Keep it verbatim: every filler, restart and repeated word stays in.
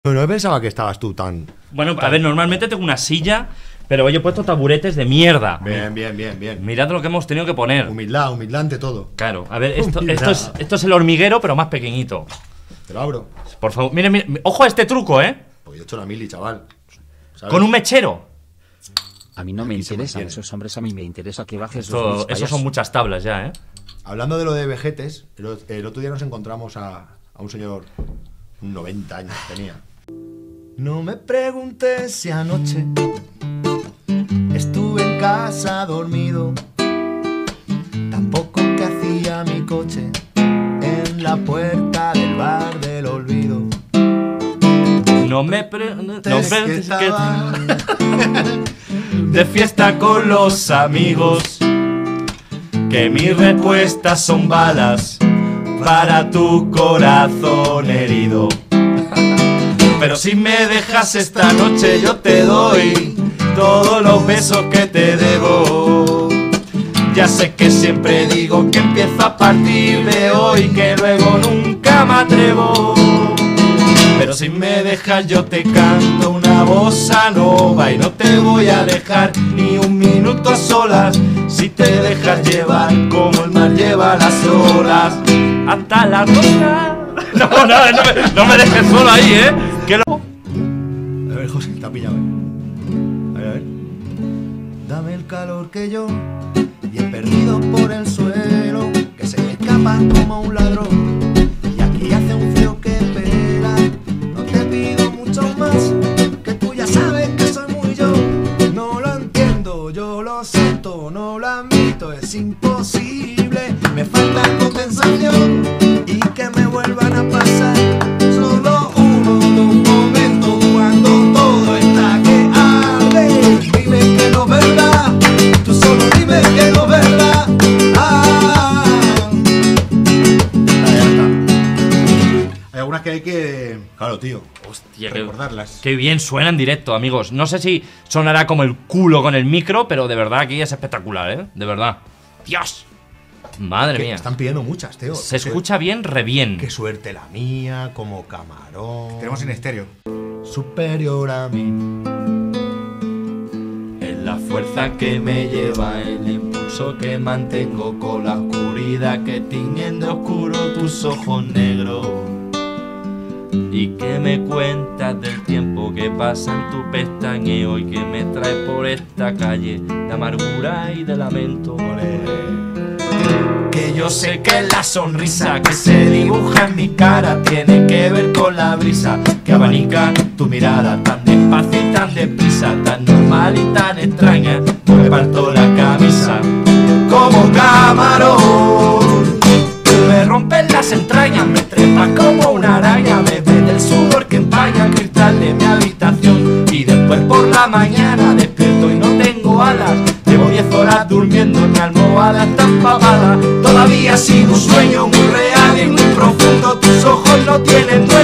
No, no pensaba que estabas tú tan... Bueno, tan... a ver, normalmente tengo una silla, pero hoy he puesto taburetes de mierda. Bien, bien, bien, bien. Mirad lo que hemos tenido que poner. Humildad, humildad ante todo. Claro, a ver, esto, esto, es, esto es el hormiguero, pero más pequeñito. Te lo abro. Por favor, miren, miren, ojo a este truco, ¿eh? Pues yo he hecho la mili, chaval. ¿Sabes? Con un mechero. A mí no me Aquí se interesan mantiene. esos hombres, a mí me interesa que bajes Esto, los esos payasos. son muchas tablas ya, ¿eh? Hablando de lo de vejetes, el, el otro día nos encontramos a, a un señor, noventa años tenía. No me preguntes si anoche estuve en casa dormido, tampoco qué hacía mi coche en la puerta del bar del olvido. No me pre... No Es que preguntes que- estaba- de fiesta con los amigos, que mis respuestas son balas para tu corazón herido. Pero si me dejas esta noche yo te doy todos los besos que te debo. Ya sé que siempre digo que empiezo a partir de hoy, que luego nunca me atrevo. Pero si me dejas yo te canto una bossa nova y no te voy a dejar ni un minuto a solas. Si te dejas llevar como el mar lleva las olas hasta la rosa. No, no, no me, no me dejes solo ahí, ¿eh? Que lo... A ver, José, te ha pillado, ¿eh? A ver, a ver. Dame el calor que yo, bien perdido por el suelo, que se me escapa como un ladrón. Y aquí hace un frío que pela. No te pido mucho más, que tú ya sabes que soy muy yo. No lo entiendo, yo lo siento, no lo admito, es imposible. Me falta compensación y que me vuelvan a pasar solo uno o dos momentos cuando todo está que arde. Dime que no es verdad, tú solo dime que no es verdad. Ah. Ahí está. Hay algunas que hay que... Claro, tío. Hostia, qué, recordarlas. qué bien suena en directo, amigos. No sé si sonará como el culo con el micro, pero de verdad aquí es espectacular, ¿eh? De verdad. ¡Dios! Madre Que mía. están pidiendo muchas, tío. Se Es que- escucha bien, re bien. Qué suerte la mía, como camarón. Tenemos en estéreo. Superior a mí. Es la fuerza que me lleva, el impulso que mantengo con la oscuridad que tiñen de oscuro tus ojos negros. Y que me cuentas del tiempo que pasa en tu pestañeo y que me trae por esta calle de amargura y de lamento. Que yo sé que la sonrisa que se dibuja en mi cara tiene que ver con la brisa que abanica tu mirada tan despacio y tan deprisa, tan normal y tan extraña. Yo me parto la camisa como camarón. Me rompes las entrañas, me trepas como una araña, bebé del sudor que empaña el cristal de mi habitación. Y después por la mañana despierto y no tengo alas. Llevo diez horas durmiendo, mi almohada está empapada. Todavía sigo un sueño muy real y muy profundo. Tus ojos no tienen dueño.